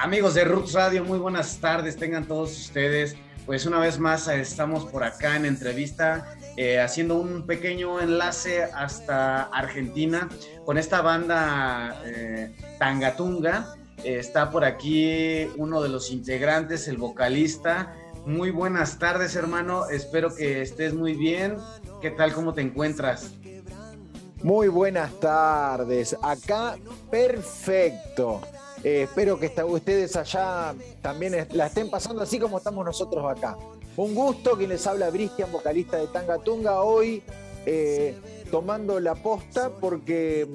Amigos de Roots Radio, muy buenas tardes, tengan todos ustedes. Pues una vez más estamos por acá en entrevista, haciendo un pequeño enlace hasta Argentina con esta banda Tangatunga. Está por aquí uno de los integrantes, el vocalista. Muy buenas tardes, hermano, espero que estés muy bien. ¿Qué tal, cómo te encuentras? Muy buenas tardes, acá perfecto. Espero que ustedes allá también la estén pasando así como estamos nosotros acá. Un gusto, quien les habla, Bristian, vocalista de Tangatunga, hoy tomando la posta porque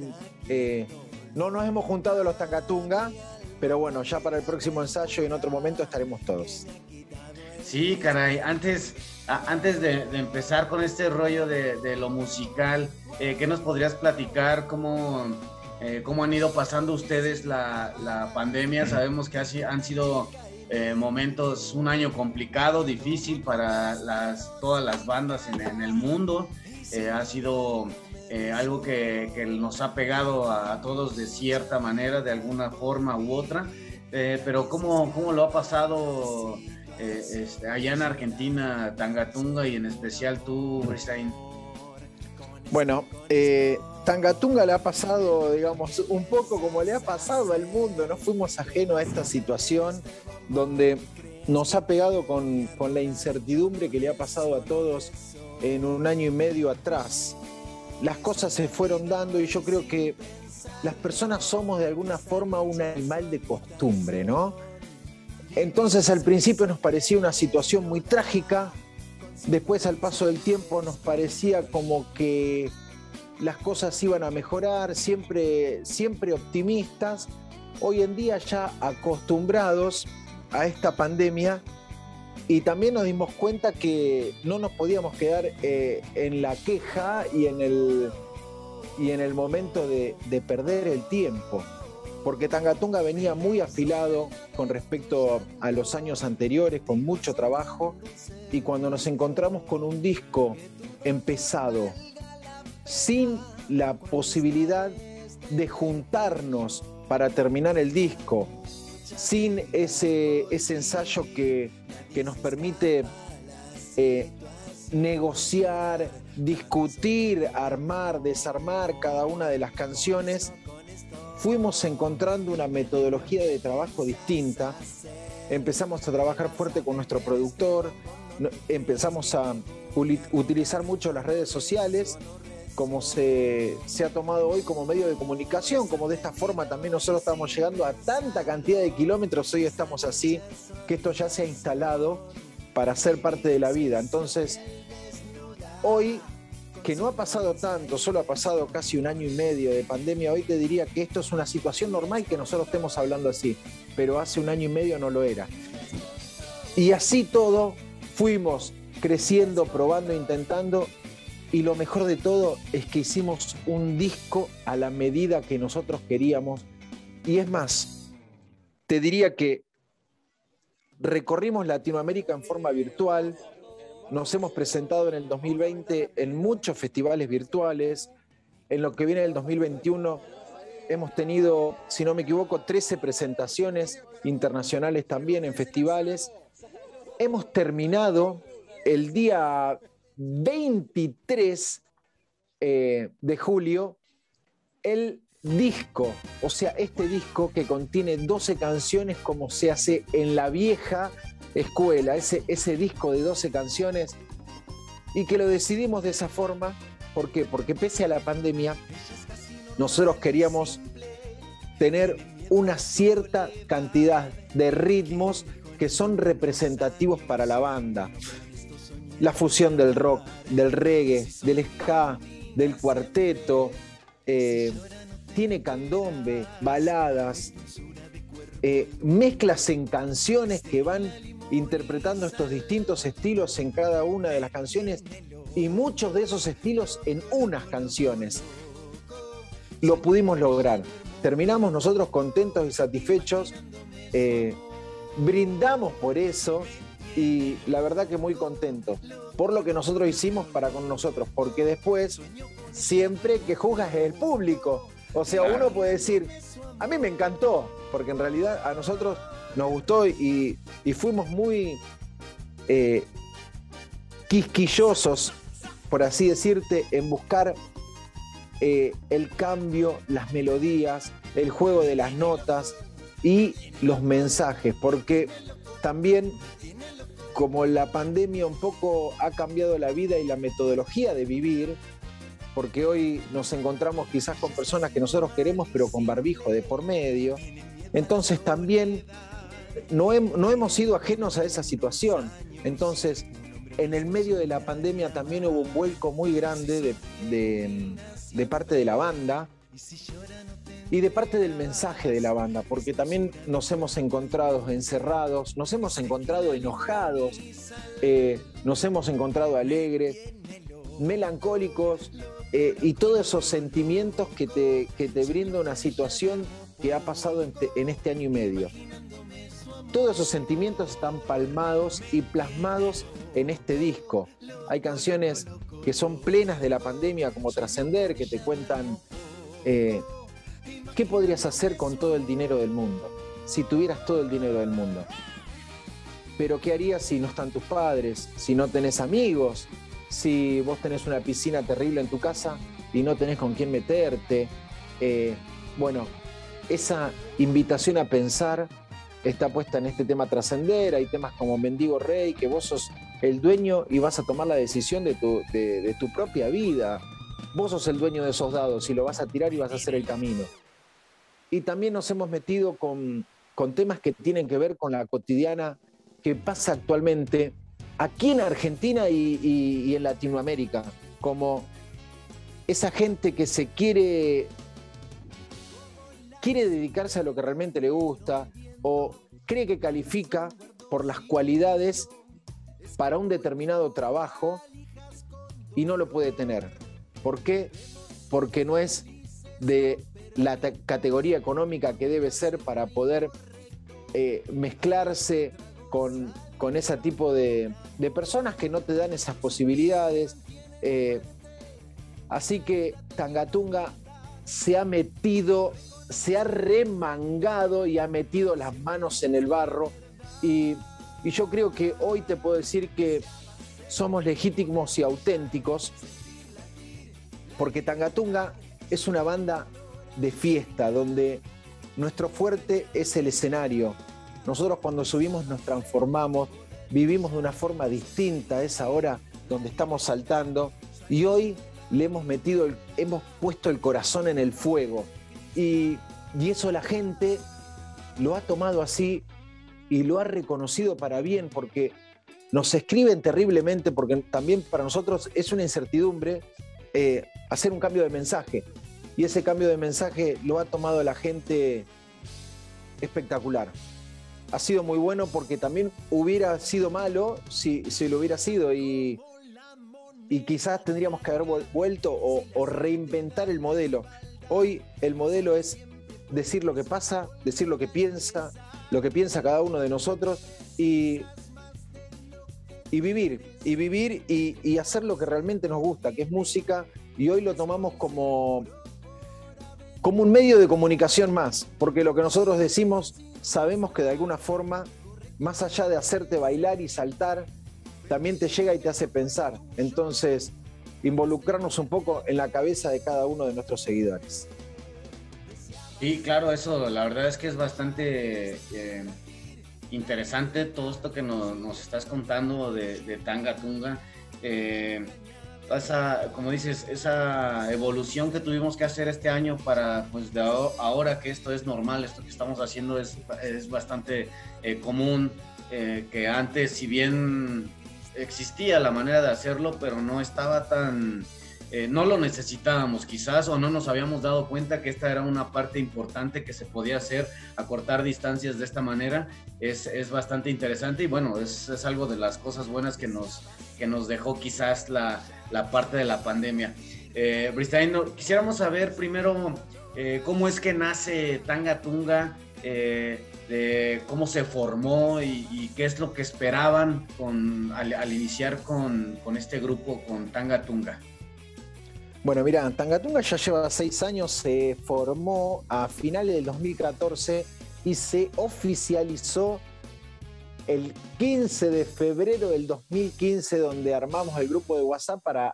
no nos hemos juntado los Tangatunga, pero bueno, ya para el próximo ensayo y en otro momento estaremos todos. Sí, caray, antes de empezar con este rollo de lo musical, ¿qué nos podrías platicar? ¿Cómo han ido pasando ustedes la pandemia? Sabemos que han sido momentos, un año complicado, difícil para todas las bandas en el mundo. Ha sido algo que nos ha pegado a todos de cierta manera, de alguna forma u otra. Pero ¿cómo lo ha pasado allá en Argentina, Tangatunga, y en especial tú, Bristein? Bueno, Tangatunga le ha pasado, digamos, un poco como le ha pasado al mundo. No fuimos ajenos a esta situación donde nos ha pegado con la incertidumbre que le ha pasado a todos en un año y medio atrás. Las cosas se fueron dando y yo creo que las personas somos de alguna forma un animal de costumbre, ¿no? Entonces al principio nos parecía una situación muy trágica. Después, al paso del tiempo, nos parecía como que las cosas iban a mejorar, siempre optimistas. Hoy en día ya acostumbrados a esta pandemia, y también nos dimos cuenta que no nos podíamos quedar en la queja y en el momento de perder el tiempo, porque Tangatunga venía muy afilado con respecto a los años anteriores, con mucho trabajo, y cuando nos encontramos con un disco empezado, sin la posibilidad de juntarnos para terminar el disco, sin ese ensayo que nos permite negociar, discutir, armar, desarmar cada una de las canciones, fuimos encontrando una metodología de trabajo distinta. Empezamos a trabajar fuerte con nuestro productor, empezamos a utilizar mucho las redes sociales, como se ha tomado hoy como medio de comunicación, como de esta forma también nosotros estamos llegando a tanta cantidad de kilómetros, hoy estamos así, que esto ya se ha instalado para ser parte de la vida. Entonces, hoy, que no ha pasado tanto, solo ha pasado casi un año y medio de pandemia, hoy te diría que esto es una situación normal que nosotros estemos hablando así, pero hace un año y medio no lo era. Y así todo, fuimos creciendo, probando, intentando, y lo mejor de todo es que hicimos un disco a la medida que nosotros queríamos. Y es más, te diría que recorrimos Latinoamérica en forma virtual, nos hemos presentado en el 2020 en muchos festivales virtuales. En lo que viene del 2021 hemos tenido, si no me equivoco, 13 presentaciones internacionales también en festivales. Hemos terminado el día 23 de julio el disco, o sea, este disco que contiene 12 canciones como se hace en la vieja escuela, ese disco de 12 canciones, y que lo decidimos de esa forma. ¿Por qué? Porque pese a la pandemia, nosotros queríamos tener una cierta cantidad de ritmos que son representativos para la banda. La fusión del rock, del reggae, del ska, del cuarteto, tiene candombe, baladas, mezclas en canciones que van interpretando estos distintos estilos en cada una de las canciones, y muchos de esos estilos en unas canciones. Lo pudimos lograr. Terminamos nosotros contentos y satisfechos, brindamos por eso, y la verdad que muy contento por lo que nosotros hicimos para con nosotros, porque después siempre que juzga es el público. O sea, uno puede decir, a mí me encantó, porque en realidad a nosotros nos gustó y fuimos muy quisquillosos, por así decirte, en buscar el cambio, las melodías, el juego de las notas y los mensajes, porque también como la pandemia un poco ha cambiado la vida y la metodología de vivir, porque hoy nos encontramos quizás con personas que nosotros queremos, pero con barbijo de por medio, entonces también no hemos sido ajenos a esa situación. Entonces, en el medio de la pandemia también hubo un vuelco muy grande de parte de la banda y de parte del mensaje de la banda, porque también nos hemos encontrado encerrados, nos hemos encontrado enojados, nos hemos encontrado alegres, melancólicos, y todos esos sentimientos que te brinda una situación que ha pasado en este año y medio. Todos esos sentimientos están palmados y plasmados en este disco. Hay canciones que son plenas de la pandemia, como Trascender, que te cuentan qué podrías hacer con todo el dinero del mundo, si tuvieras todo el dinero del mundo. Pero ¿qué harías si no están tus padres, si no tenés amigos, si vos tenés una piscina terrible en tu casa y no tenés con quién meterte? Bueno, esa invitación a pensar está puesta en este tema Trascender. Hay temas como Mendigo Rey, que vos sos el dueño y vas a tomar la decisión de tu propia vida. Vos sos el dueño de esos dados y lo vas a tirar y vas a hacer el camino. Y también nos hemos metido con temas que tienen que ver con la cotidiana que pasa actualmente aquí en Argentina y en Latinoamérica, como esa gente que se quiere dedicarse a lo que realmente le gusta o cree que califica por las cualidades para un determinado trabajo y no lo puede tener. ¿Por qué? Porque no es de la categoría económica que debe ser para poder mezclarse con ese tipo de personas que no te dan esas posibilidades. Así que Tangatunga se ha remangado y ha metido las manos en el barro y yo creo que hoy te puedo decir que somos legítimos y auténticos porque Tangatunga es una banda de fiesta donde nuestro fuerte es el escenario. Nosotros cuando subimos nos transformamos, vivimos de una forma distinta a esa hora donde estamos saltando y hoy le hemos puesto el corazón en el fuego y eso la gente lo ha tomado así y lo ha reconocido para bien porque nos escriben terriblemente porque también para nosotros es una incertidumbre hacer un cambio de mensaje y ese cambio de mensaje lo ha tomado la gente espectacular. Ha sido muy bueno porque también hubiera sido malo si lo hubiera sido y quizás tendríamos que haber vuelto o reinventar el modelo. Hoy el modelo es decir lo que pasa, decir lo que piensa cada uno de nosotros y vivir y hacer lo que realmente nos gusta, que es música, y hoy lo tomamos como un medio de comunicación más, porque lo que nosotros decimos sabemos que de alguna forma, más allá de hacerte bailar y saltar, también te llega y te hace pensar. Entonces, involucrarnos un poco en la cabeza de cada uno de nuestros seguidores. Sí, claro, eso la verdad es que es bastante interesante todo esto que nos estás contando de Tangatunga. Como dices, esa evolución que tuvimos que hacer este año para, pues, de ahora que esto es normal, esto que estamos haciendo es bastante común, que antes, si bien existía la manera de hacerlo, pero no estaba tan... no lo necesitábamos quizás o no nos habíamos dado cuenta que esta era una parte importante que se podía hacer, acortar distancias de esta manera. Es bastante interesante y bueno, es algo de las cosas buenas que nos dejó quizás la parte de la pandemia. Bristein, quisiéramos saber primero cómo es que nace Tangatunga, de cómo se formó y qué es lo que esperaban al iniciar con este grupo, con Tangatunga. Bueno, mira, Tangatunga ya lleva 6 años, se formó a finales del 2014 y se oficializó el 15 de febrero del 2015, donde armamos el grupo de WhatsApp para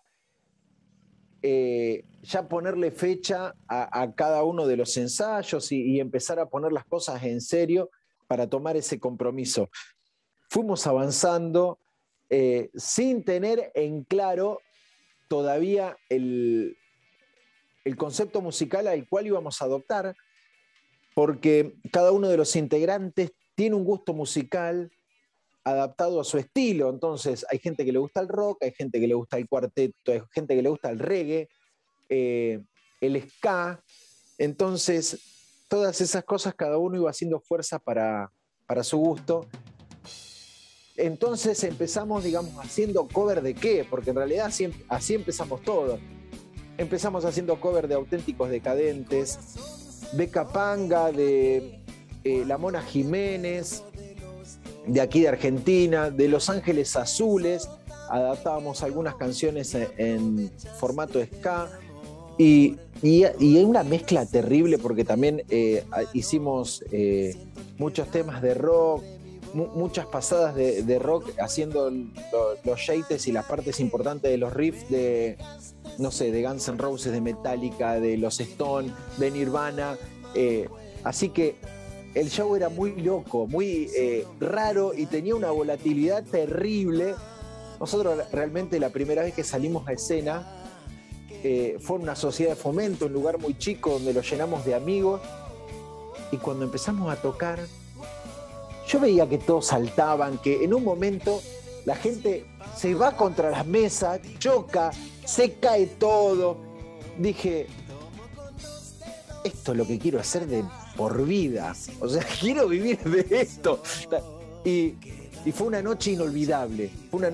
ya ponerle fecha a cada uno de los ensayos y empezar a poner las cosas en serio para tomar ese compromiso. Fuimos avanzando sin tener en claro todavía el concepto musical al cual íbamos a adoptar, porque cada uno de los integrantes tiene un gusto musical adaptado a su estilo. Entonces hay gente que le gusta el rock, hay gente que le gusta el cuarteto, hay gente que le gusta el reggae, el ska. Entonces todas esas cosas cada uno iba haciendo fuerza para su gusto. Entonces empezamos, digamos, haciendo cover de qué, porque en realidad así empezamos todo. Empezamos haciendo cover de Auténticos Decadentes, de Capanga, de La Mona Jiménez, de aquí de Argentina, de Los Ángeles Azules. Adaptábamos algunas canciones en formato ska y hay una mezcla terrible, porque también hicimos muchos temas de rock, muchas pasadas de rock, haciendo los shakes y las partes importantes de los riffs de, no sé, de Guns N' Roses, de Metallica, de los Stones, de Nirvana. Así que el show era muy loco, muy raro, y tenía una volatilidad terrible. Nosotros realmente la primera vez que salimos a escena fue en una sociedad de fomento, un lugar muy chico donde lo llenamos de amigos, y cuando empezamos a tocar, yo veía que todos saltaban, que en un momento la gente se va contra las mesas, choca, se cae todo. Dije, esto es lo que quiero hacer de por vida, o sea, quiero vivir de esto. Y fue una noche inolvidable,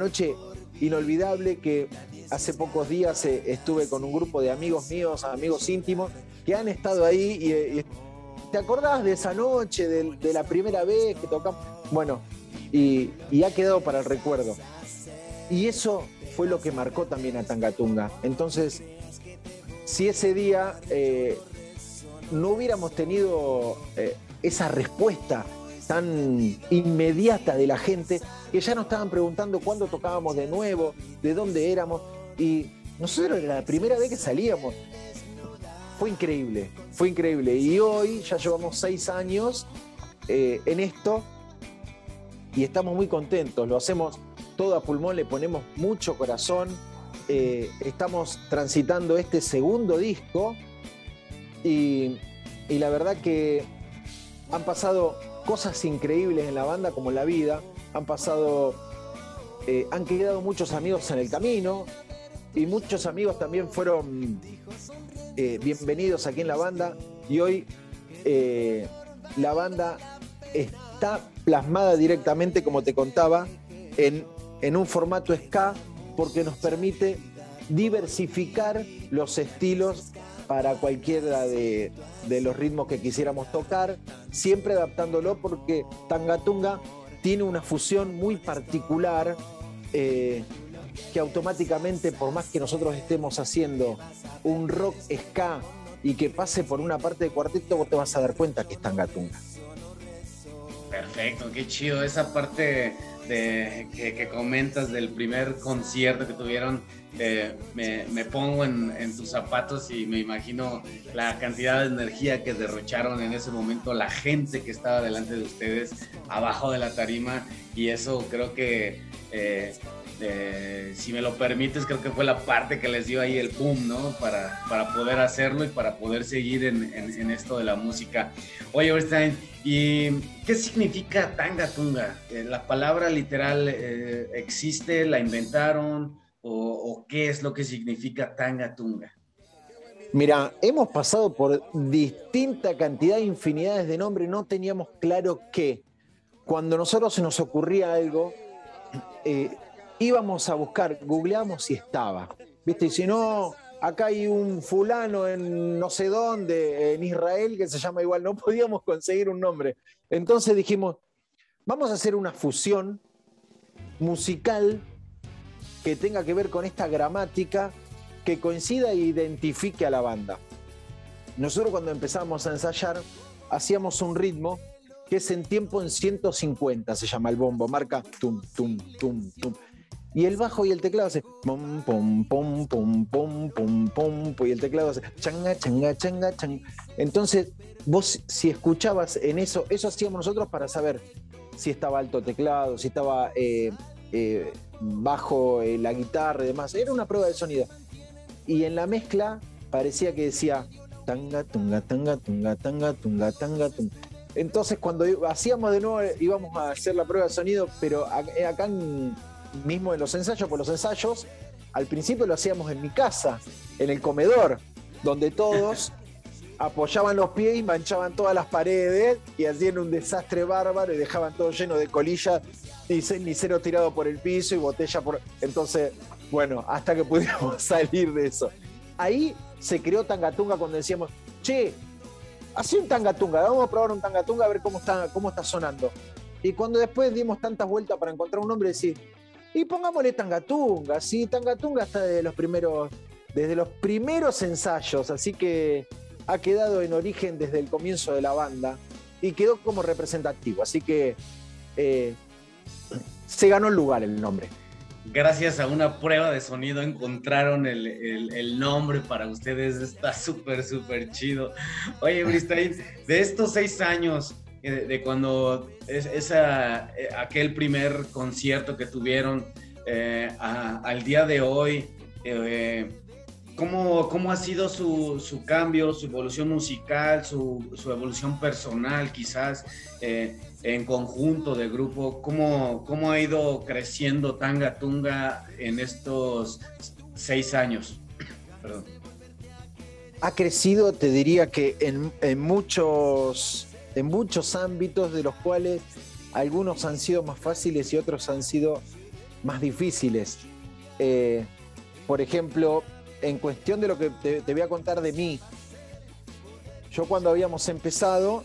que hace pocos días estuve con un grupo de amigos míos, amigos íntimos, que han estado ahí y ¿te acordás de esa noche, de la primera vez que tocamos? Bueno, y ha quedado para el recuerdo. Y eso fue lo que marcó también a Tangatunga. Entonces, si ese día no hubiéramos tenido esa respuesta tan inmediata de la gente, que ya nos estaban preguntando cuándo tocábamos de nuevo, de dónde éramos, y nosotros era la primera vez que salíamos. Fue increíble. Y hoy ya llevamos 6 años en esto y estamos muy contentos. Lo hacemos todo a pulmón, le ponemos mucho corazón. Estamos transitando este segundo disco y la verdad que han pasado cosas increíbles en la banda, como en la vida. Han quedado muchos amigos en el camino y muchos amigos también fueron bienvenidos aquí en la banda, y hoy la banda está plasmada directamente, como te contaba, en un formato ska, porque nos permite diversificar los estilos para cualquiera de los ritmos que quisiéramos tocar, siempre adaptándolo, porque Tangatunga tiene una fusión muy particular que automáticamente, por más que nosotros estemos haciendo un rock ska y que pase por una parte de cuarteto, vos te vas a dar cuenta que es Tangatunga. Perfecto, qué chido esa parte que comentas del primer concierto que tuvieron. Me pongo en tus zapatos y me imagino la cantidad de energía que derrocharon en ese momento la gente que estaba delante de ustedes, abajo de la tarima, y eso creo que si me lo permites, creo que fue la parte que les dio ahí el boom, ¿no? Para poder hacerlo y para poder seguir en esto de la música. Oye, Overstein, ¿y qué significa Tangatunga? ¿La palabra literal existe? ¿La inventaron? ¿O qué es lo que significa Tangatunga? Mira, hemos pasado por distinta cantidad, infinidades de nombres, no teníamos claro qué. Cuando a nosotros se nos ocurría algo, íbamos a buscar, googleamos si estaba, ¿viste? Y si no, acá hay un fulano en no sé dónde, en Israel, que se llama igual, no podíamos conseguir un nombre. Entonces dijimos, vamos a hacer una fusión musical que tenga que ver con esta gramática, que coincida e identifique a la banda. Nosotros cuando empezamos a ensayar, hacíamos un ritmo que es en tiempo en 150, se llama el bombo, marca tum, tum, tum, tum. Y el bajo y el teclado hace pum, pum, pum, pum, pum, pum, pum, y el teclado hace changa, changa, changa, changa. Entonces, vos si escuchabas en eso hacíamos nosotros para saber si estaba alto teclado, si estaba bajo la guitarra y demás. Era una prueba de sonido. Y en la mezcla parecía que decía tanga, tunga, tanga, tunga, tanga, tunga, tanga, tunga. Entonces, cuando hacíamos de nuevo, íbamos a hacer la prueba de sonido, pero acá mismo en los ensayos, pues los ensayos al principio lo hacíamos en mi casa, en el comedor, donde todos apoyaban los pies y manchaban todas las paredes y hacían un desastre bárbaro y dejaban todo lleno de colillas y cenicero tirado por el piso y botella por... Entonces, bueno, hasta que pudimos salir de eso. Ahí se creó Tangatunga cuando decíamos, che, hacé un Tangatunga, vamos a probar un Tangatunga a ver cómo está sonando. Y cuando después dimos tantas vueltas para encontrar un nombre, decir, y pongámosle Tangatunga, sí, Tangatunga está desde los primeros ensayos, así que ha quedado en origen desde el comienzo de la banda y quedó como representativo, así que se ganó el lugar el nombre. Gracias a una prueba de sonido encontraron el nombre para ustedes. Está súper, súper chido. Oye, Bristein, de estos 6 años, de cuando aquel primer concierto que tuvieron al día de hoy, ¿cómo ha sido su cambio, su evolución musical, su evolución personal quizás, en conjunto de grupo? ¿Cómo ha ido creciendo Tangatunga en estos 6 años? Perdón. Ha crecido, te diría que en muchos ámbitos, de los cuales algunos han sido más fáciles y otros han sido más difíciles. Por ejemplo, en cuestión de lo que te voy a contar de mí, yo cuando habíamos empezado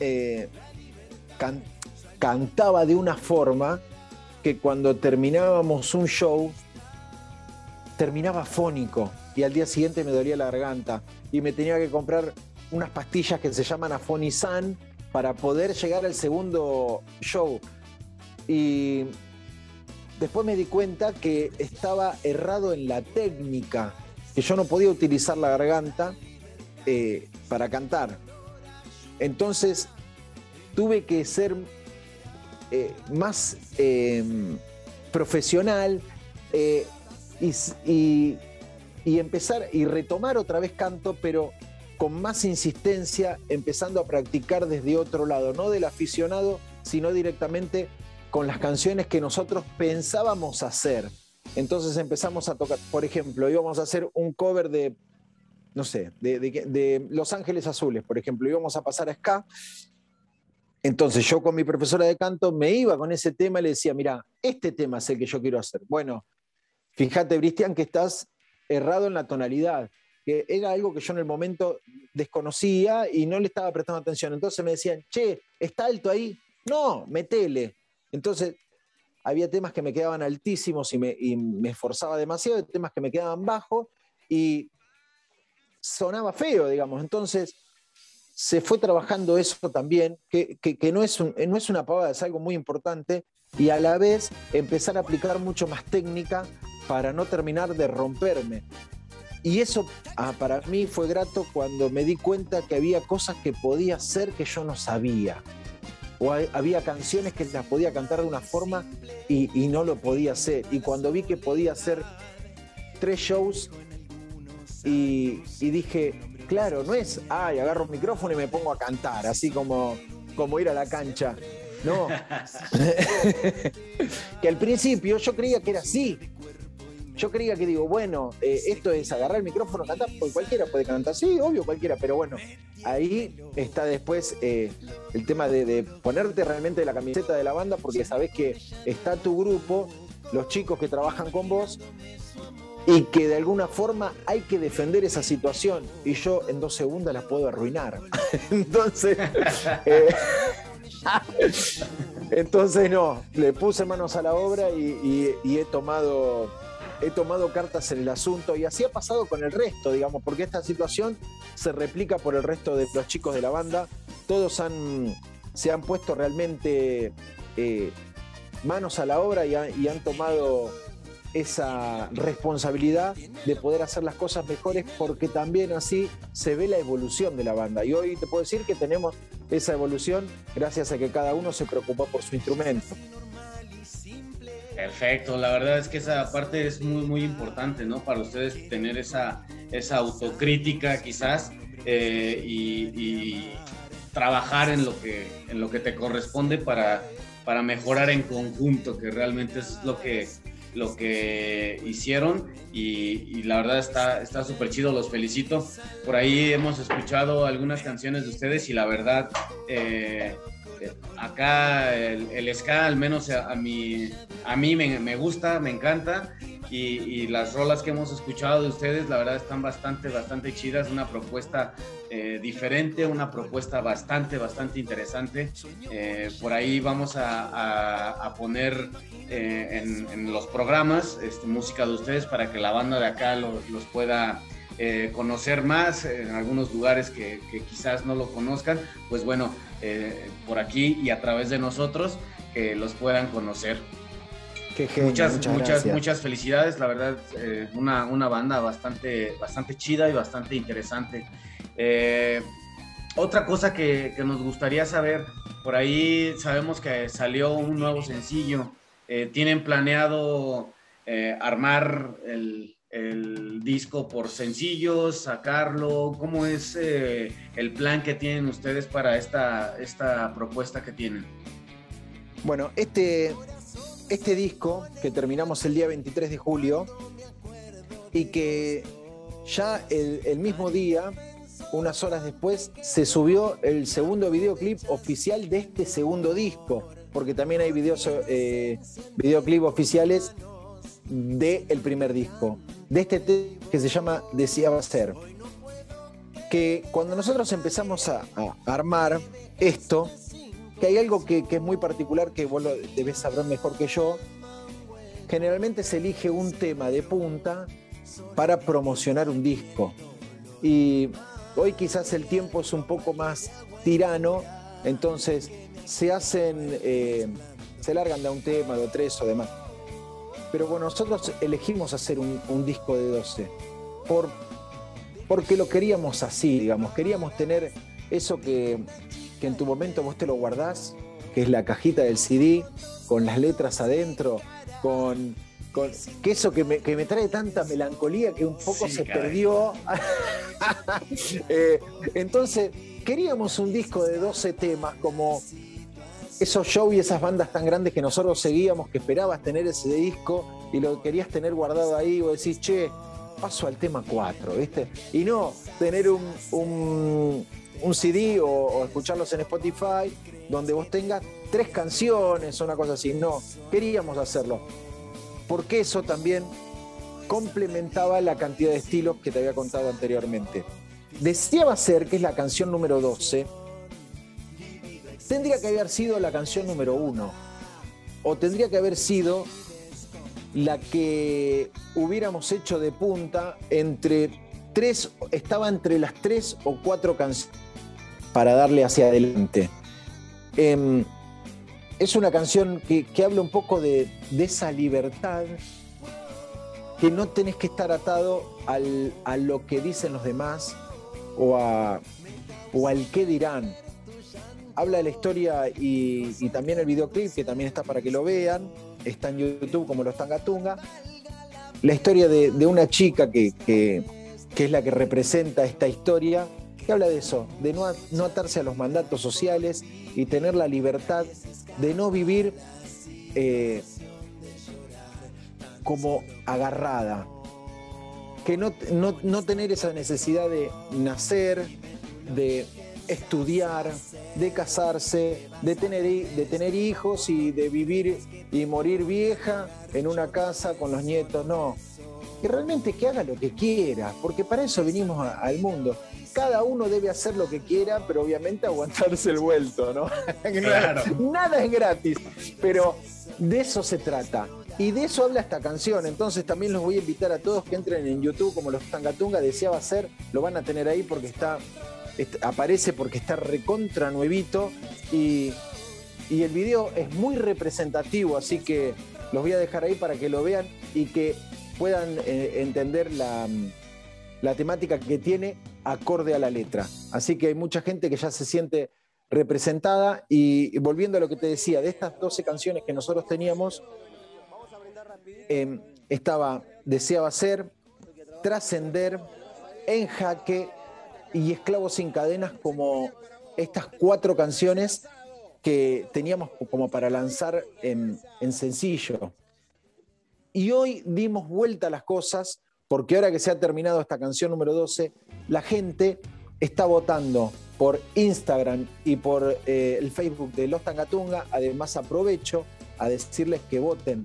cantaba de una forma que cuando terminábamos un show terminaba fónico y al día siguiente me dolía la garganta y me tenía que comprar unas pastillas que se llaman Afonizan para poder llegar al segundo show. Y después me di cuenta que estaba errado en la técnica, que yo no podía utilizar la garganta para cantar. Entonces tuve que ser más profesional y empezar y retomar otra vez canto, pero con más insistencia, empezando a practicar desde otro lado, no del aficionado, sino directamente con las canciones que nosotros pensábamos hacer. Entonces empezamos a tocar, por ejemplo, íbamos a hacer un cover de, no sé, de Los Ángeles Azules, por ejemplo, íbamos a pasar a ska. Entonces yo con mi profesora de canto me iba con ese tema y le decía, mira, este tema es el que yo quiero hacer. Bueno, fíjate, Bristian, que estás errado en la tonalidad, que era algo que yo en el momento desconocía y no le estaba prestando atención. Entonces me decían, che, ¿está alto ahí? No, metele. Entonces había temas que me quedaban altísimos y me esforzaba demasiado, temas que me quedaban bajos y sonaba feo, digamos. Entonces se fue trabajando eso también, que no es una pavada, es algo muy importante, y a la vez empezar a aplicar mucho más técnica para no terminar de romperme. Y eso para mí fue grato cuando me di cuenta que había cosas que podía hacer que yo no sabía. O había canciones que las podía cantar de una forma y no lo podía hacer. Y cuando vi que podía hacer 3 shows y dije, claro, no es, agarro un micrófono y me pongo a cantar, así como ir a la cancha. No. Que al principio yo creía que era así. Yo creía que digo, bueno, esto es agarrar el micrófono, cantar, porque cualquiera puede cantar, sí, obvio, cualquiera, pero bueno, ahí está después el tema de ponerte realmente la camiseta de la banda, porque sabés que está tu grupo, los chicos que trabajan con vos, y que de alguna forma hay que defender esa situación, y yo en 2 segundos la puedo arruinar. Entonces no, le puse manos a la obra y he tomado cartas en el asunto, y así ha pasado con el resto, digamos, porque esta situación se replica por el resto de los chicos de la banda. Todos han se han puesto realmente manos a la obra y han tomado esa responsabilidad de poder hacer las cosas mejores, porque también así se ve la evolución de la banda. Y hoy te puedo decir que tenemos esa evolución gracias a que cada uno se preocupó por su instrumento. Perfecto, la verdad es que esa parte es muy, muy importante, ¿no? Para ustedes tener esa autocrítica quizás y trabajar en lo que te corresponde para mejorar en conjunto, que realmente es lo que hicieron y la verdad está súper chido, los felicito. Por ahí hemos escuchado algunas canciones de ustedes y la verdad acá el ska al menos a mí me gusta, me encanta y las rolas que hemos escuchado de ustedes la verdad están bastante chidas, una propuesta diferente, una propuesta bastante interesante. Por ahí vamos a poner en los programas música de ustedes para que la banda de acá los pueda conocer más en algunos lugares que quizás no lo conozcan, pues bueno, por aquí y a través de nosotros que los puedan conocer. Qué genio, muchas felicidades, la verdad, una banda bastante chida y bastante interesante. Otra cosa que nos gustaría saber, por ahí sabemos que salió un nuevo sencillo, ¿tienen planeado armar el disco por sencillos, sacarlo? ¿Cómo es el plan que tienen ustedes para esta propuesta que tienen? Bueno, este disco que terminamos el día 23 de julio y que ya el mismo día, unas horas después, se subió el segundo videoclip oficial de este segundo disco, porque también hay videoclip oficiales del primer disco, de este que se llama Deseaba Ser. Que cuando nosotros empezamos a armar esto, que hay algo que es muy particular, que vos lo debés saber mejor que yo, generalmente se elige un tema de punta para promocionar un disco. Y hoy quizás el tiempo es un poco más tirano, entonces se largan de un tema, de tres o demás. Pero bueno, nosotros elegimos hacer un disco de 12 porque lo queríamos así, digamos. Queríamos tener eso que en tu momento vos te lo guardás, que es la cajita del CD, con las letras adentro, con que eso que me trae tanta melancolía que un poco se perdió. Entonces, queríamos un disco de 12 temas, como esos shows y esas bandas tan grandes que nosotros seguíamos, que esperabas tener ese disco y lo querías tener guardado ahí, o decís, che, paso al tema 4, ¿viste? Y no tener un CD o escucharlos en Spotify donde vos tengas 3 canciones o una cosa así. No, queríamos hacerlo porque eso también complementaba la cantidad de estilos que te había contado anteriormente. Deseaba Ser, que es la canción número 12, tendría que haber sido la canción número 1 o tendría que haber sido la que hubiéramos hecho de punta estaba entre las 3 o 4 canciones para darle hacia adelante. Es una canción que habla un poco de esa libertad, que no tenés que estar atado a lo que dicen los demás o al qué dirán. Habla de la historia y también el videoclip, que también está para que lo vean, está en YouTube como Los Tangatunga. La historia de una chica que es la que representa esta historia, que habla de eso, de no atarse a los mandatos sociales y tener la libertad de no vivir como agarrada, que no tener esa necesidad de nacer, de estudiar, de casarse, de tener hijos y de vivir y morir vieja en una casa con los nietos. No, que realmente que haga lo que quiera, porque para eso vinimos al mundo. Cada uno debe hacer lo que quiera, pero obviamente aguantarse el vuelto, ¿no? Claro. Nada es gratis, pero de eso se trata. Y de eso habla esta canción. Entonces también los voy a invitar a todos que entren en YouTube como Los Tangatunga. Deseaba Ser, lo van a tener ahí porque aparece porque está recontra nuevito Y, y el video es muy representativo, así que los voy a dejar ahí para que lo vean y que puedan entender la temática que tiene acorde a la letra. Así que hay mucha gente que ya se siente representada. Y volviendo a lo que te decía, de estas 12 canciones que nosotros teníamos, estaba Deseaba Ser, Trascender, En Jaque y Esclavo sin Cadenas como estas 4 canciones que teníamos como para lanzar en sencillo. Y hoy dimos vuelta a las cosas, porque ahora que se ha terminado esta canción número 12, la gente está votando por Instagram y por el Facebook de Los Tangatunga. Además, aprovecho a decirles que voten,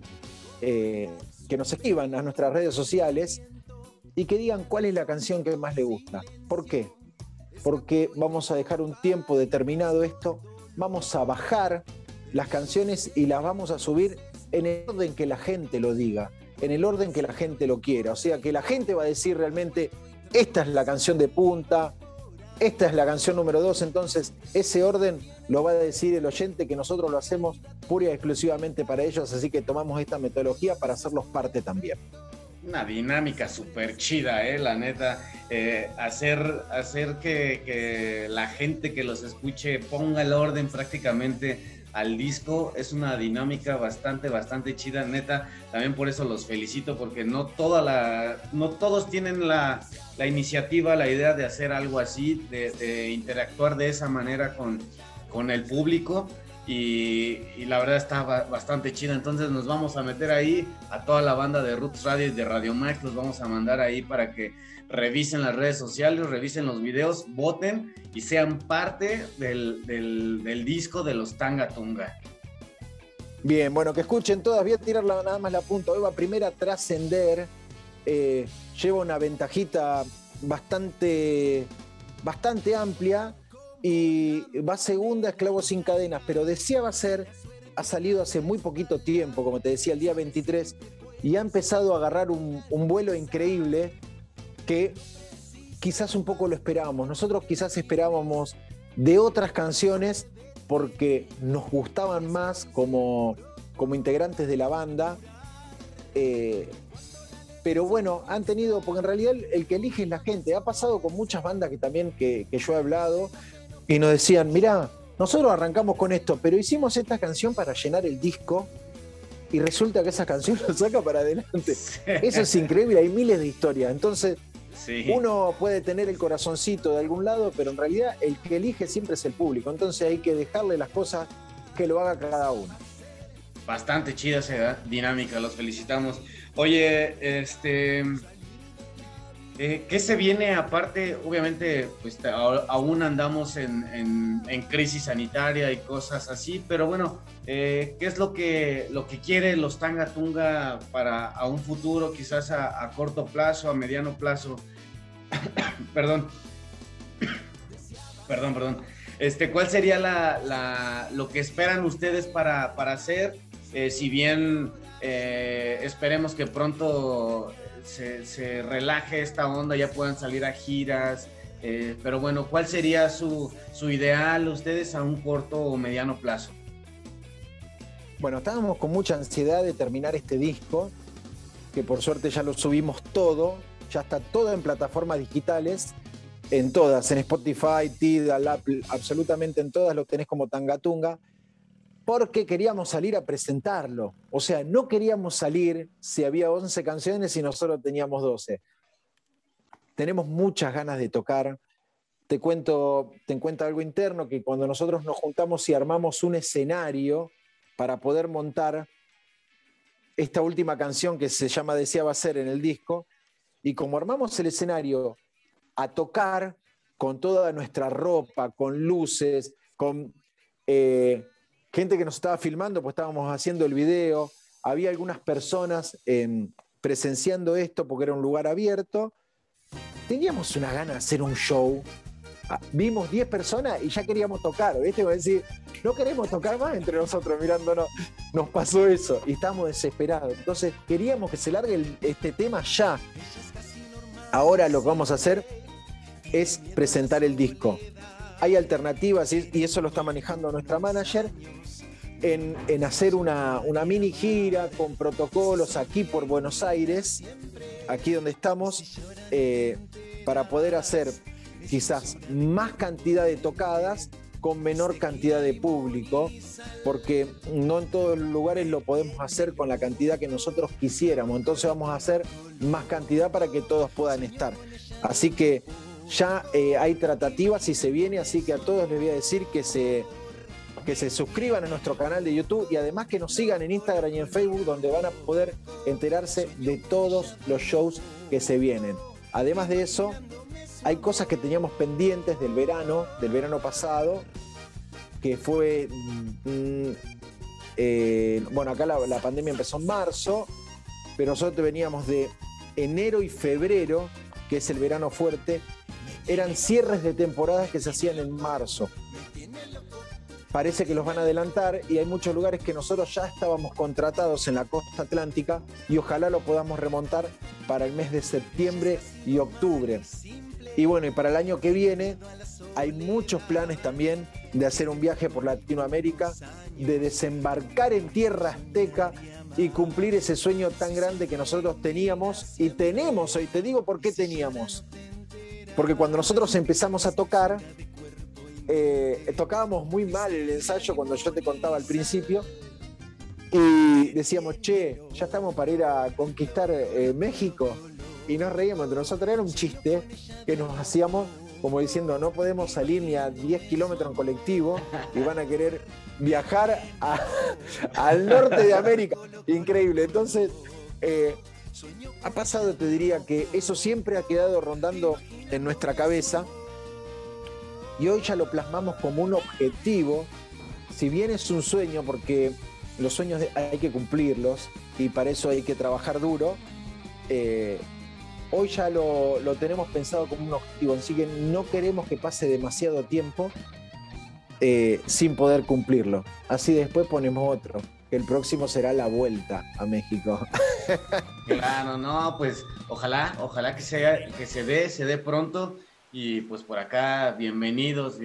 que nos escriban a nuestras redes sociales y que digan cuál es la canción que más les gusta. ¿Por qué? Porque vamos a dejar un tiempo determinado esto, vamos a bajar las canciones y las vamos a subir en el orden que la gente lo diga, en el orden que la gente lo quiera. O sea, que la gente va a decir realmente, esta es la canción de punta, esta es la canción número 2, entonces ese orden lo va a decir el oyente, que nosotros lo hacemos pura y exclusivamente para ellos, así que tomamos esta metodología para hacerlos parte también. Una dinámica súper chida, la neta. Hacer que la gente que los escuche ponga el orden prácticamente al disco es una dinámica bastante chida, neta. También por eso los felicito, porque no todos tienen la iniciativa, la idea de hacer algo así, de interactuar de esa manera con el público. Y la verdad está bastante chida. Entonces nos vamos a meter ahí a toda la banda de Roots Radio y de Radio Max, los vamos a mandar ahí para que revisen las redes sociales, revisen los videos, voten y sean parte del disco de los Tangatunga. Bien, bueno, que escuchen todas. Voy a tirar nada más la punta. Hoy va primera Trascender, lleva una ventajita bastante amplia. Y va segunda Esclavo sin Cadenas, pero Deseaba Ser ha salido hace muy poquito tiempo, como te decía, el día 23, y ha empezado a agarrar un vuelo increíble que quizás un poco lo esperábamos. Nosotros quizás esperábamos de otras canciones porque nos gustaban más como integrantes de la banda, pero bueno, han tenido, porque en realidad el que elige es la gente. Ha pasado con muchas bandas que yo he hablado, y nos decían, mirá, nosotros arrancamos con esto, pero hicimos esta canción para llenar el disco y resulta que esa canción lo saca para adelante. Sí. Eso es increíble, hay miles de historias. Entonces, sí, uno puede tener el corazoncito de algún lado, pero en realidad el que elige siempre es el público. Entonces hay que dejarle las cosas que lo haga cada uno. Bastante chida esa dinámica, los felicitamos. Oye, ¿qué se viene aparte? Obviamente, pues aún andamos en crisis sanitaria y cosas así, pero bueno, ¿qué es lo que quiere los Tangatunga para a un futuro, quizás a corto plazo, a mediano plazo? Perdón. ¿Cuál sería lo que esperan ustedes para hacer? Si bien esperemos que pronto se relaje esta onda, ya puedan salir a giras, pero bueno, ¿cuál sería su ideal ustedes a un corto o mediano plazo? Bueno, estábamos con mucha ansiedad de terminar este disco, que por suerte ya lo subimos todo, ya está todo en plataformas digitales, en todas, en Spotify, Tidal, Apple, absolutamente en todas lo tenés como Tangatunga, porque queríamos salir a presentarlo. O sea, no queríamos salir si había 11 canciones y nosotros teníamos 12. Tenemos muchas ganas de tocar. Te cuento algo interno, que cuando nosotros nos juntamos y armamos un escenario para poder montar esta última canción que se llama Deseaba Ser en el disco, y como armamos el escenario a tocar con toda nuestra ropa, con luces, con gente que nos estaba filmando, pues estábamos haciendo el video, había algunas personas presenciando esto porque era un lugar abierto, teníamos una gana de hacer un show. Vimos 10 personas y ya queríamos tocar, ¿viste? Como decir, no queremos tocar más entre nosotros mirándonos. Nos pasó eso y estábamos desesperados. Entonces queríamos que se largue este tema ya. Ahora lo que vamos a hacer es presentar el disco. hay alternativas, y eso lo está manejando nuestra manager, en hacer una mini gira con protocolos aquí por Buenos Aires, aquí donde estamos, para poder hacer quizás más cantidad de tocadas con menor cantidad de público, porque no en todos los lugares lo podemos hacer con la cantidad que nosotros quisiéramos. Entonces vamos a hacer más cantidad para que todos puedan estar. Así que ya hay tratativas y se viene, así que a todos les voy a decir que se suscriban a nuestro canal de YouTube y además que nos sigan en Instagram y en Facebook, donde van a poder enterarse de todos los shows que se vienen. Además de eso, hay cosas que teníamos pendientes del verano pasado, que fue, bueno, acá la pandemia empezó en marzo, pero nosotros veníamos de enero y febrero, que es el verano fuerte, eran cierres de temporadas que se hacían en marzo. Parece que los van a adelantar y hay muchos lugares que nosotros ya estábamos contratados en la costa atlántica y ojalá lo podamos remontar para el mes de septiembre y octubre. Y bueno, y para el año que viene hay muchos planes también de hacer un viaje por Latinoamérica, de desembarcar en tierra azteca y cumplir ese sueño tan grande que nosotros teníamos y tenemos hoy. Te digo por qué teníamos. Porque cuando nosotros empezamos a tocar, tocábamos muy mal el ensayo, cuando yo te contaba al principio, y decíamos, che, ya estamos para ir a conquistar México, y nos reíamos entre nosotros. Era un chiste que nos hacíamos como diciendo, no podemos salir ni a 10 kilómetros en colectivo y van a querer viajar al norte de América. Increíble. Entonces ha pasado, te diría que eso siempre ha quedado rondando en nuestra cabeza. Y hoy ya lo plasmamos como un objetivo, si bien es un sueño, porque los sueños hay que cumplirlos y para eso hay que trabajar duro, hoy ya lo tenemos pensado como un objetivo, así que no queremos que pase demasiado tiempo sin poder cumplirlo. Así después ponemos otro, que el próximo será la vuelta a México. Claro, no, pues ojalá que se dé pronto. Y pues por acá, bienvenidos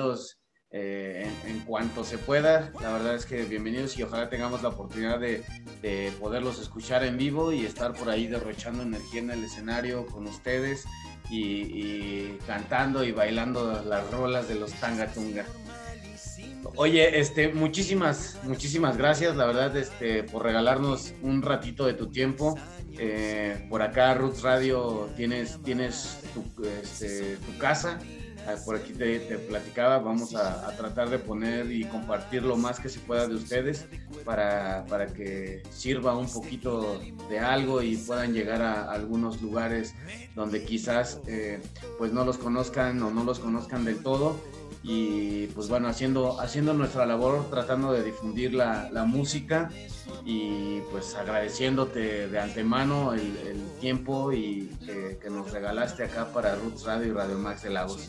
en cuanto se pueda. La verdad es que bienvenidos y ojalá tengamos la oportunidad de poderlos escuchar en vivo y estar por ahí derrochando energía en el escenario con ustedes y cantando y bailando las rolas de los Tanga Tunga. Oye, muchísimas gracias, la verdad, por regalarnos un ratito de tu tiempo. Por acá, Roots Radio, tienes tu casa. Por aquí te platicaba, vamos a tratar de poner y compartir lo más que se pueda de ustedes para que sirva un poquito de algo y puedan llegar a algunos lugares donde quizás pues no los conozcan o no los conozcan del todo. Y pues bueno, haciendo nuestra labor, tratando de difundir la música y pues agradeciéndote de antemano el tiempo y que nos regalaste acá para Roots Radio y Radio Max de Lagos.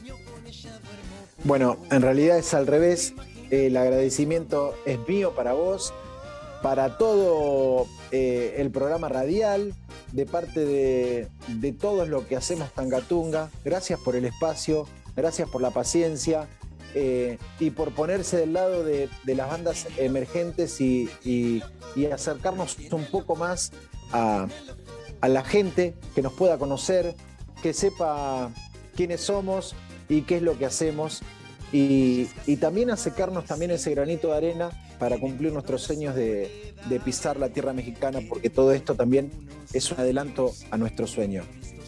Bueno, en realidad es al revés, el agradecimiento es mío para vos, para todo el programa radial, de parte de todos lo que hacemos Tanga Tunga. Gracias por el espacio, gracias por la paciencia. Y por ponerse del lado de las bandas emergentes y acercarnos un poco más a la gente, que nos pueda conocer, que sepa quiénes somos y qué es lo que hacemos, y también acercarnos también ese granito de arena para cumplir nuestros sueños de pisar la tierra mexicana, porque todo esto también es un adelanto a nuestro sueño.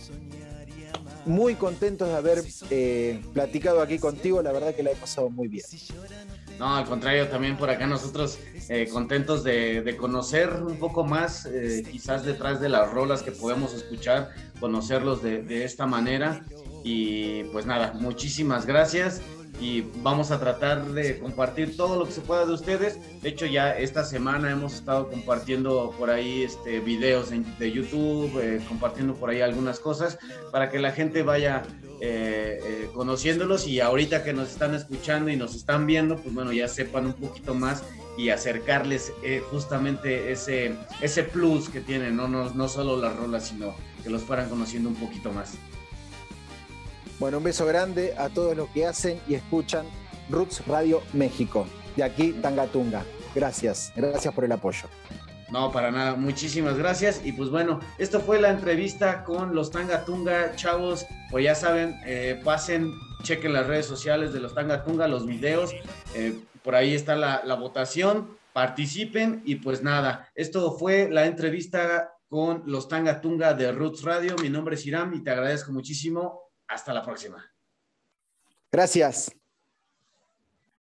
Muy contentos de haber platicado aquí contigo, la verdad que la he pasado muy bien. No, al contrario, también por acá nosotros contentos de conocer un poco más, quizás detrás de las rolas que podemos escuchar, conocerlos de esta manera. Y pues nada, muchísimas gracias. Y vamos a tratar de compartir todo lo que se pueda de ustedes. De hecho, ya esta semana hemos estado compartiendo por ahí videos de YouTube, compartiendo por ahí algunas cosas para que la gente vaya conociéndolos, y ahorita que nos están escuchando y nos están viendo, pues bueno, ya sepan un poquito más y acercarles justamente ese plus que tienen, no solo las rolas, sino que los fueran conociendo un poquito más. Bueno, un beso grande a todos los que hacen y escuchan Roots Radio México. De aquí, Tangatunga. Gracias por el apoyo. No, para nada, muchísimas gracias. Y pues bueno, esto fue la entrevista con los Tangatunga, chavos. Pues ya saben, pasen, chequen las redes sociales de los Tangatunga, los videos. Por ahí está la votación, participen y pues nada, esto fue la entrevista con los Tangatunga de Roots Radio. Mi nombre es Hiram y te agradezco muchísimo. Hasta la próxima. Gracias.